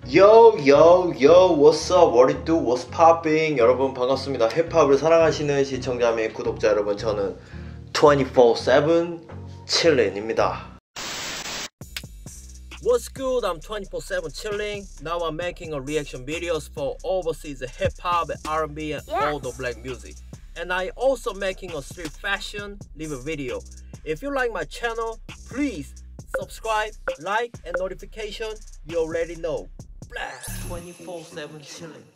Yo yo yo what's up what it do what's popping 여러분 반갑습니다. 힙합을 사랑하시는 시청자 및 구독자 여러분, 저는 24/7 chillin입니다. What's good? I'm 24/7 chilling. Now I'm making a reaction videos for overseas hip hop, R&B and all the black music. And I also making a street fashion review video. If you like my channel, please subscribe, like and notification. You already know. 24/7 chilling.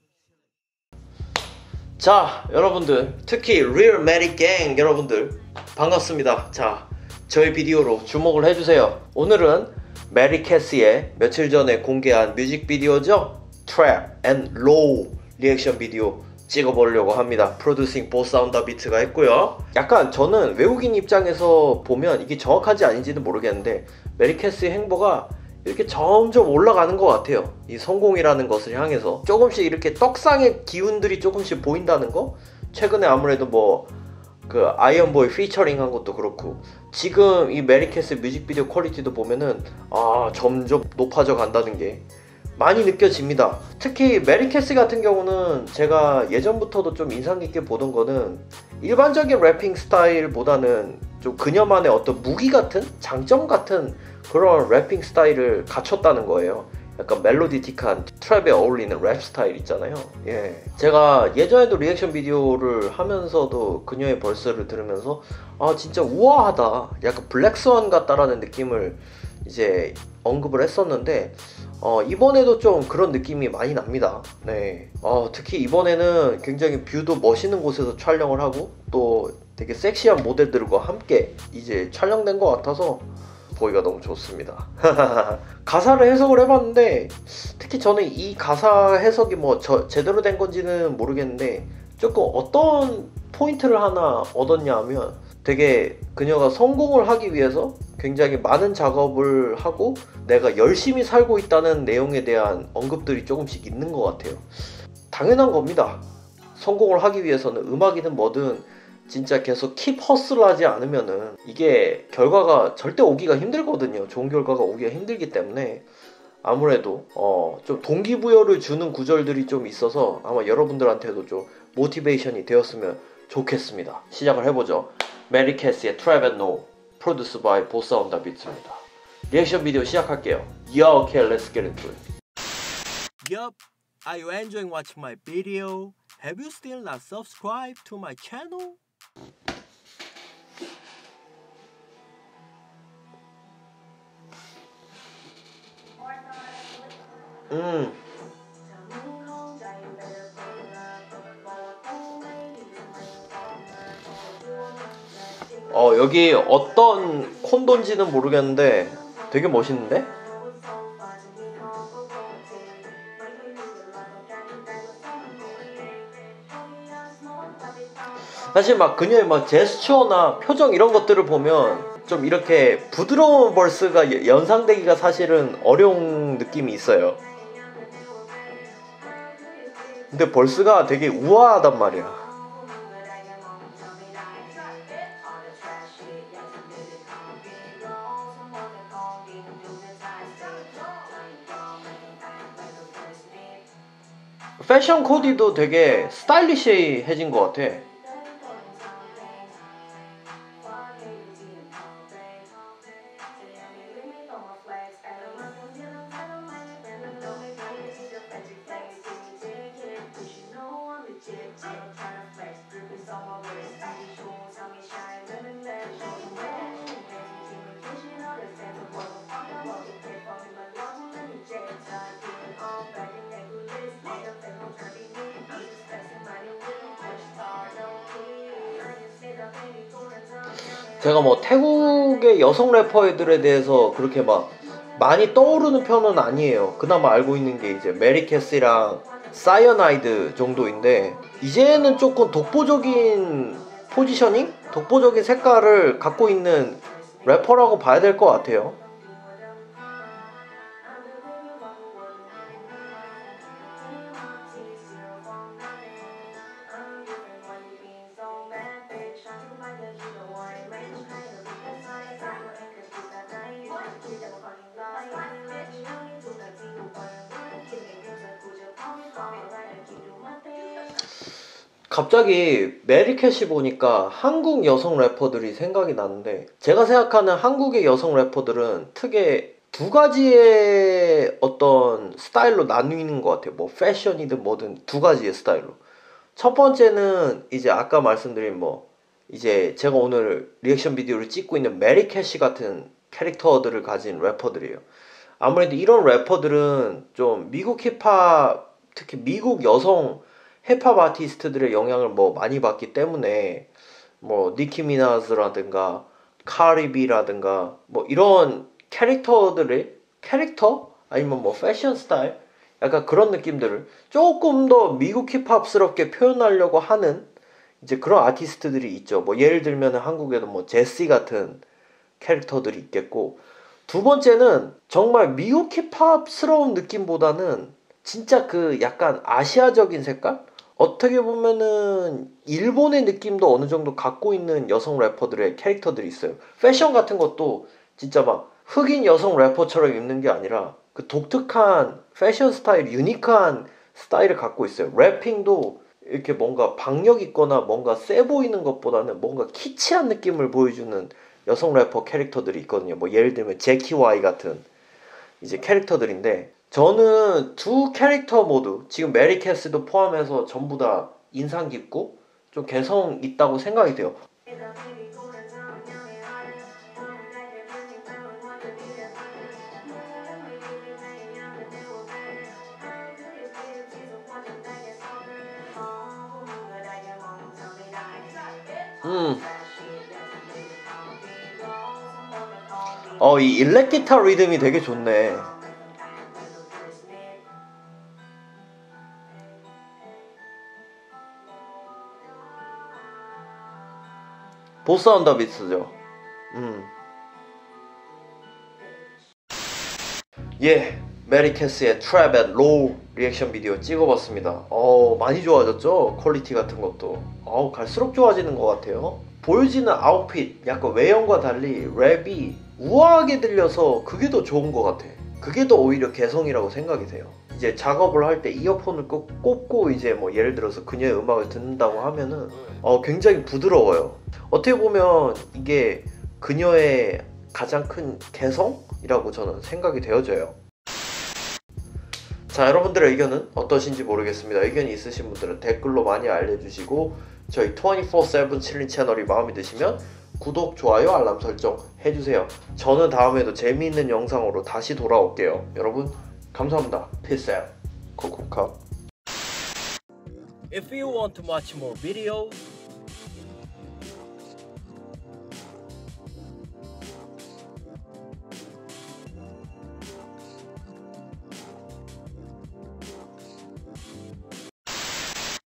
자, 여러분들, 특히 Real Medic Gang 여러분들 반갑습니다. 자, 저희 비디오로 주목을 해주세요. 오늘은 메리 캐시의 며칠 전에 공개한 뮤직비디오죠. Trap and Low 리액션 비디오 찍어보려고 합니다. 프로듀싱 보사운더 비트가 했고요. 약간 저는 외국인 입장에서 보면 이게 정확한지 아닌지는 모르겠는데 메리 캐시의 행보가 이렇게 점점 올라가는 것 같아요. 이 성공이라는 것을 향해서 조금씩 이렇게 떡상의 기운들이 조금씩 보인다는 거. 최근에 아무래도 뭐 그 아이언보이 피처링 한 것도 그렇고, 지금 이 메리 캐시 뮤직비디오 퀄리티도 보면은 점점 높아져 간다는 게 많이 느껴집니다. 특히 메리 캐시 같은 경우는 제가 예전부터도 좀 인상 깊게 보던 거는 일반적인 래핑 스타일보다는 좀 그녀만의 어떤 무기 같은, 장점 같은 그런 래핑 스타일을 갖췄다는 거예요. 약간 멜로디틱한 트랩에 어울리는 랩 스타일 있잖아요. 예, 제가 예전에도 리액션 비디오를 하면서도 그녀의 벌스를 들으면서 진짜 우아하다, 약간 블랙스완 같다라는 느낌을 이제 언급을 했었는데 이번에도 좀 그런 느낌이 많이 납니다. 네. 특히 이번에는 굉장히 뷰도 멋있는 곳에서 촬영을 하고 또 되게 섹시한 모델들과 함께 이제 촬영된 것 같아서 보기가 너무 좋습니다. 가사를 해석을 해봤는데 특히 저는 이 가사 해석이 뭐 제대로 된 건지는 모르겠는데 조금 어떤 포인트를 하나 얻었냐 하면, 되게 그녀가 성공을 하기 위해서 굉장히 많은 작업을 하고 내가 열심히 살고 있다는 내용에 대한 언급들이 조금씩 있는 것 같아요. 당연한 겁니다. 성공을 하기 위해서는 음악이든 뭐든 진짜 계속 킵 허슬 하지 않으면은 이게 결과가 절대 오기가 힘들거든요. 좋은 결과가 오기가 힘들기 때문에 아무래도 좀 동기부여를 주는 구절들이 좀 있어서 아마 여러분들한테도 좀 모티베이션이 되었으면 좋겠습니다. 시작을 해보죠. 메리 캐시의 Trap and Low, Produced by 보사운더 비트입니다. 리액션 비디오 시작할게요. Yo, okay, let's get into it. Yup, are you enjoying watching my video? Have you still not subscribed to my channel? 여기 어떤 콘도인지는 모르겠는데 되게 멋있는데? 사실 막 그녀의 막 제스처나 표정 이런 것들을 보면 좀 이렇게 부드러운 벌스가 연상되기가 사실은 어려운 느낌이 있어요. 근데 벌스가 되게 우아하단 말이야. 패션 코디도 되게 스타일리시해진 것 같아. 제가 뭐 태국의 여성 래퍼들에 대해서 그렇게 막 많이 떠오르는 편은 아니에요. 그나마 알고 있는 게 이제 메리 캐시랑 사이어나이드 정도인데, 이제는 조금 독보적인 포지셔닝? 독보적인 색깔을 갖고 있는 래퍼라고 봐야 될 것 같아요. 갑자기 메리캣이 보니까 한국 여성 래퍼들이 생각이 나는데, 제가 생각하는 한국의 여성 래퍼들은 특히 두 가지의 어떤 스타일로 나뉘는 것 같아요. 뭐 패션이든 뭐든 두 가지의 스타일로. 첫 번째는 이제 아까 말씀드린 이제 제가 오늘 리액션 비디오를 찍고 있는 메리캐시 같은 캐릭터들을 가진 래퍼들이에요. 아무래도 이런 래퍼들은 좀 미국 힙합, 특히 미국 여성 힙합 아티스트들의 영향을 많이 받기 때문에 니키 미나즈라든가 카리비라든가 이런 캐릭터 아니면 패션 스타일 약간 그런 느낌들을 조금 더 미국 힙합스럽게 표현하려고 하는 이제 그런 아티스트들이 있죠. 예를 들면 한국에도 제시 같은 캐릭터들이 있겠고, 두 번째는 정말 미국 힙합스러운 느낌보다는 진짜 그 약간 아시아적인 색깔? 어떻게 보면은 일본의 느낌도 어느 정도 갖고 있는 여성 래퍼들의 캐릭터들이 있어요. 패션 같은 것도 진짜 흑인 여성 래퍼처럼 입는 게 아니라 그 독특한 패션 스타일, 유니크한 스타일을 갖고 있어요. 래핑도 이렇게 뭔가 박력 있거나 뭔가 세 보이는 것보다는 뭔가 키치한 느낌을 보여주는 여성 래퍼 캐릭터들이 있거든요. 예를 들면 제키 와이 같은 이제 캐릭터들인데, 저는 두 캐릭터 모두 지금 메리캐스도 포함해서 전부 다 인상 깊고 좀 개성 있다고 생각이 돼요. 이 일렉 기타 리듬이 되게 좋네. 보스 언더 비트죠. 예, 메리캐스의 트랩 앤 로우 리액션 비디오 찍어봤습니다. 많이 좋아졌죠? 퀄리티 같은 것도. 갈수록 좋아지는 것 같아요. 보여지는 아웃핏, 약간 외형과 달리 랩이 우아하게 들려서 그게 더 좋은 것 같아. 그게 더 오히려 개성이라고 생각이 돼요. 이제 작업을 할 때 이어폰을 꽂고 이제 예를 들어서 그녀의 음악을 듣는다고 하면은 굉장히 부드러워요. 어떻게 보면 이게 그녀의 가장 큰 개성이라고 저는 생각이 되어져요. 자, 여러분들의 의견은 어떠신지 모르겠습니다. 의견이 있으신 분들은 댓글로 많이 알려주시고, 저희 24/7 칠린 채널이 마음에 드시면 구독, 좋아요, 알람 설정 해주세요. 저는 다음에도 재미있는 영상으로 다시 돌아올게요. 여러분 감사합니다. Peace out. 코코카. If you want to watch more videos,